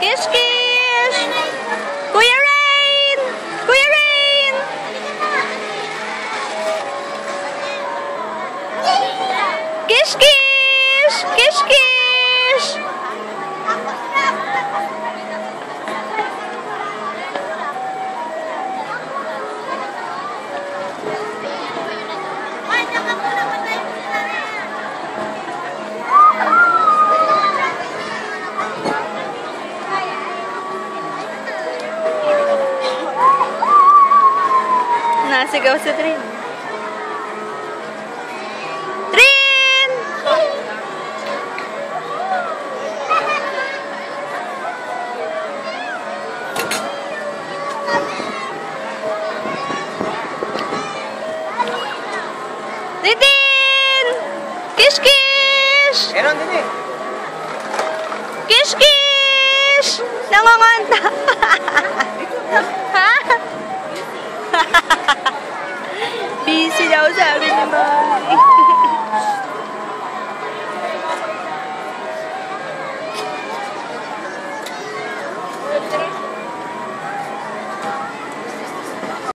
Kiss, kiss! Kuya Rain! Kuya Rain! Kiss, kiss! Kiss, kiss! Nasigaw si Trin. Trin! Trin! Kiss, kiss! Meron din eh. Kiss, kiss! Nanganganta. Ha? Busy daw sabi ni Mami.